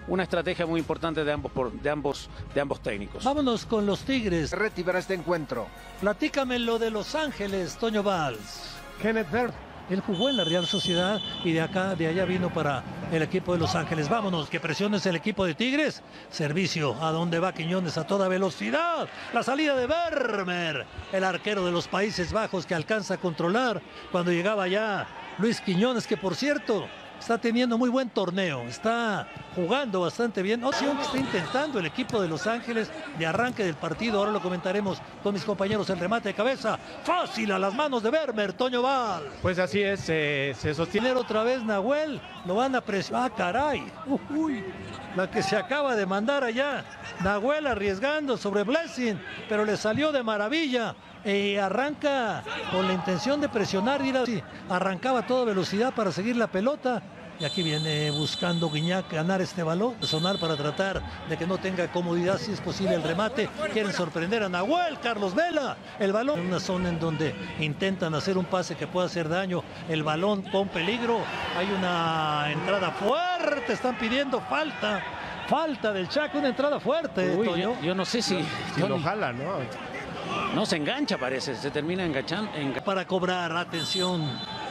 una estrategia muy importante de ambos técnicos. Vámonos con los Tigres. Reti para este encuentro. Platícame lo de Los Ángeles, Toño Valls. Kenneth Berg. Él jugó en la Real Sociedad y de allá vino para el equipo de Los Ángeles. Vámonos, que presiones el equipo de Tigres. Servicio, a donde va Quiñones a toda velocidad. La salida de Vermeer, el arquero de los Países Bajos que alcanza a controlar cuando llegaba ya Luis Quiñones, que por cierto está teniendo muy buen torneo, está jugando bastante bien. Opción que está intentando el equipo de Los Ángeles de arranque del partido. Ahora lo comentaremos con mis compañeros. El remate de cabeza, fácil a las manos de Vermeer, Toño Val. Pues así es, se sostiene. Otra vez Nahuel, lo van a presionar. ¡Ah, caray! Uy, la que se acaba de mandar allá. Nahuel arriesgando sobre Blessing, pero le salió de maravilla. Arranca con la intención de presionar, arrancaba a toda velocidad para seguir la pelota. Y aquí viene buscando Guiñac ganar este balón, sonar para tratar de que no tenga comodidad, si es posible, el remate. Quieren sorprender a Nahuel, Carlos Vela. El balón en una zona en donde intentan hacer un pase que pueda hacer daño. El balón con peligro. Hay una entrada fuerte, están pidiendo falta. Falta del Chaco, una entrada fuerte. Uy, yo no sé si lo jala, ¿no? No se engancha, parece, se termina enganchando. Para cobrar, atención.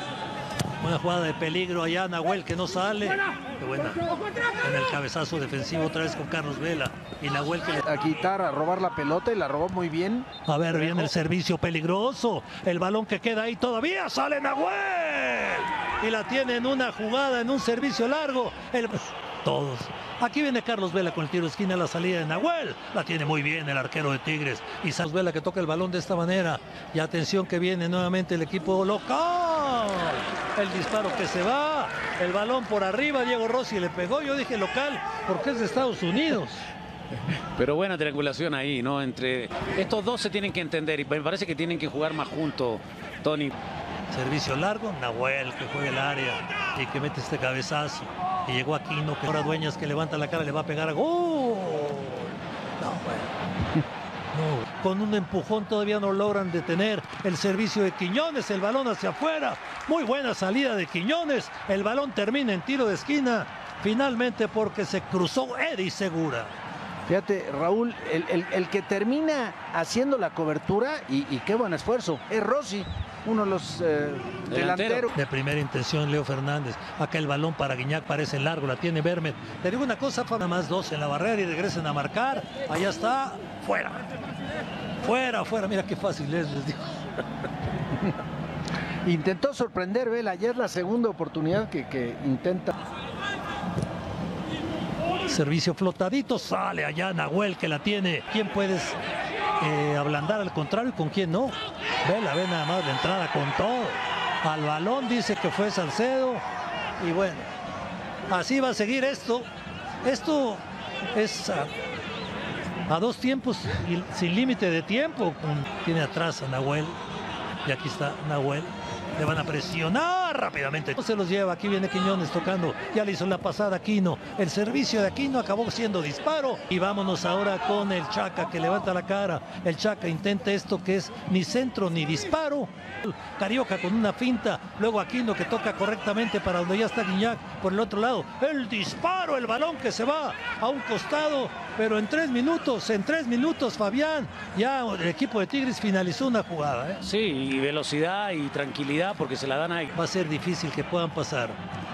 Una jugada de peligro allá, Nahuel que no sale. Qué buena. En el cabezazo defensivo otra vez con Carlos Vela. Y Nahuel que a quitar, a robar la pelota y la robó muy bien. A ver, viene el servicio peligroso. El balón que queda ahí todavía. Sale Nahuel. Y la tiene en una jugada, en un servicio largo. Todos. Aquí viene Carlos Vela con el tiro de esquina, la salida de Nahuel. La tiene muy bien el arquero de Tigres. Y Carlos Vela que toca el balón de esta manera. Y atención que viene nuevamente el equipo local. El disparo que se va. El balón por arriba. Diego Rossi le pegó. Yo dije local porque es de Estados Unidos. Pero buena triangulación ahí, ¿no? Entre estos dos se tienen que entender. Y me parece que tienen que jugar más juntos, Tony. Servicio largo. Nahuel que juega el área. Y que mete este cabezazo. Y llegó Aquino, que ahora Dueñas que levanta la cara, le va a pegar a gol. No, bueno. No. Con un empujón todavía no logran detener el servicio de Quiñones. El balón hacia afuera. Muy buena salida de Quiñones. El balón termina en tiro de esquina. Finalmente porque se cruzó Eddie Segura. Fíjate, Raúl, el que termina haciendo la cobertura, y qué buen esfuerzo, es Rossi. Uno de los delanteros. De primera intención, Leo Fernández. Acá el balón para Guiñac parece largo, la tiene Vermeer. Te digo una cosa, nada más dos en la barrera y regresen a marcar. Allá está, fuera. Fuera, fuera, mira qué fácil es, les digo. Intentó sorprender, Vela, ya es la segunda oportunidad que intenta. Servicio flotadito, sale allá Nahuel que la tiene. ¿Quién puedes ablandar al contrario y con quién no? Vela, ve nada más la entrada con todo. Al balón dice que fue Salcedo. Y bueno, así va a seguir esto. Esto es a dos tiempos y sin límite de tiempo. Tiene atrás a Nahuel. Y aquí está Nahuel. Le van a presionar rápidamente. No se los lleva. Aquí viene Quiñones tocando. Ya le hizo la pasada a Aquino. El servicio de Aquino acabó siendo disparo. Y vámonos ahora con el Chaca que levanta la cara. El Chaca intenta esto que es ni centro ni disparo. Carioca con una finta. Luego Aquino que toca correctamente para donde ya está Guiñac por el otro lado. El disparo, el balón que se va a un costado. Pero en 3 minutos, Fabián, ya el equipo de Tigres finalizó una jugada. Sí, y velocidad y tranquilidad porque se la dan ahí. Va a ser difícil que puedan pasar.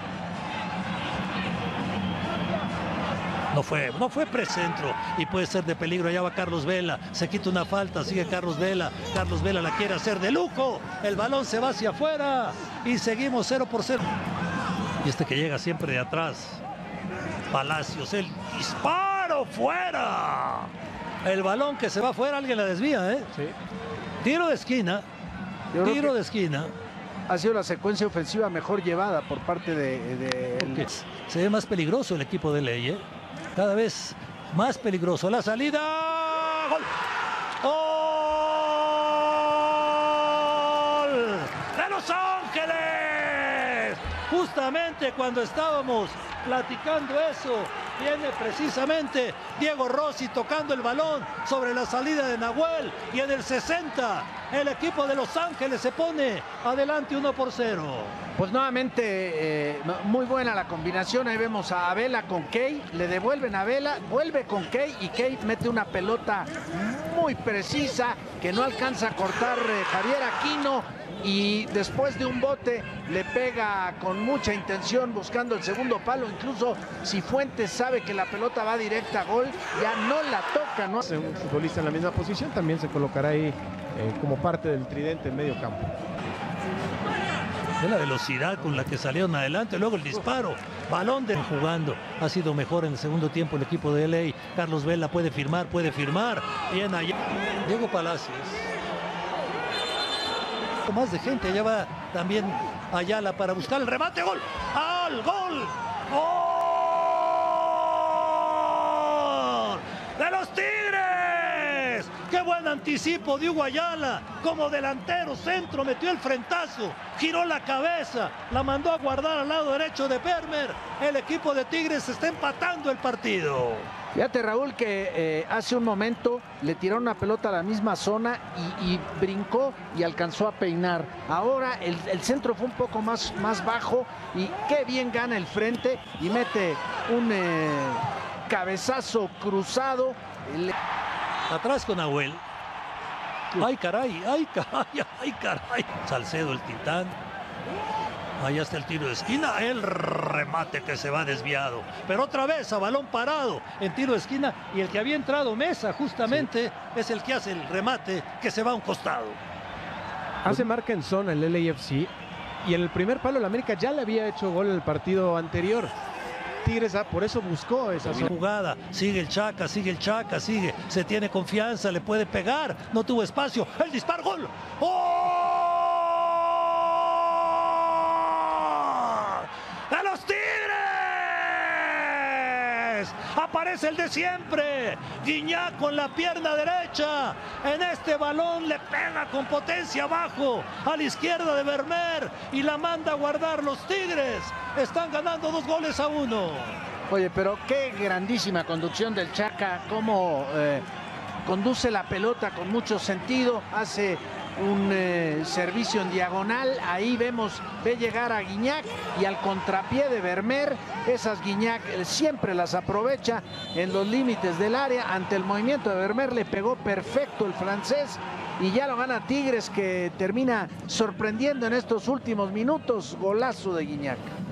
No fue precentro y puede ser de peligro. Allá va Carlos Vela, se quita una falta, sigue Carlos Vela. Carlos Vela la quiere hacer de lujo. El balón se va hacia afuera y seguimos 0-0. Y este que llega siempre de atrás. Palacios, el disparo fuera. El balón que se va afuera, alguien la desvía, ¿eh? Sí. Tiro de esquina. Tiro de esquina. Ha sido la secuencia ofensiva mejor llevada por parte de Porque se ve más peligroso el equipo de Ley, ¿eh? Cada vez más peligroso. La salida. ¡Gol! ¡Gol! ¡De Los Ángeles! Justamente cuando estábamos platicando eso, viene precisamente Diego Rossi tocando el balón sobre la salida de Nahuel. Y en el 60, el equipo de Los Ángeles se pone adelante 1-0. Pues nuevamente muy buena la combinación. Ahí vemos a Vela con Key, le devuelven a Vela, vuelve con Key y Key mete una pelota muy precisa que no alcanza a cortar Javier Aquino, y después de un bote le pega con mucha intención buscando el segundo palo. Incluso si Fuentes sabe que la pelota va directa a gol, ya no la toca, ¿no? Un futbolista en la misma posición también se colocará ahí como parte del tridente en medio campo. De la velocidad con la que salieron adelante, luego el disparo, balón de jugando, ha sido mejor en el segundo tiempo el equipo de LA. Carlos Vela puede firmar, bien allá. Diego Palacios. Más de gente, allá va también Ayala para buscar el remate, gol, ¡al gol! ¡Gol! ¡De los Tigres! ¡Qué buen anticipo de Hugo Ayala! Como delantero centro, metió el frentazo, giró la cabeza, la mandó a guardar al lado derecho de Vermeer. El equipo de Tigres está empatando el partido. Fíjate, Raúl, que hace un momento le tiró una pelota a la misma zona y brincó y alcanzó a peinar. Ahora el centro fue un poco más bajo y qué bien gana el frente y mete un cabezazo cruzado. Atrás con Nahuel. ¡Ay, caray! ¡Ay, caray! ¡Ay, caray! Salcedo, el titán. Ahí está el tiro de esquina, el remate que se va desviado. Pero otra vez a balón parado en tiro de esquina, y el que había entrado Mesa justamente es el que hace el remate que se va a un costado. Hace marca en zona el LAFC y en el primer palo el América ya le había hecho gol en el partido anterior. Tigres por eso buscó esa jugada, sigue el Chaca, sigue, se tiene confianza, le puede pegar, no tuvo espacio, el disparo, gol. ¡Oh! ¡A los Tigres! Aparece el de siempre, Guiñac con la pierna derecha, en este balón le pega con potencia abajo, a la izquierda de Vermeer, y la manda a guardar. Los Tigres están ganando 2-1. Oye, pero qué grandísima conducción del Chaca, cómo conduce la pelota con mucho sentido, hace un servicio en diagonal, ahí ve llegar a Guiñac y al contrapié de Vermeer, esas Guiñac siempre las aprovecha en los límites del área. Ante el movimiento de Vermeer le pegó perfecto el francés y ya lo gana Tigres, que termina sorprendiendo en estos últimos minutos. Golazo de Guiñac.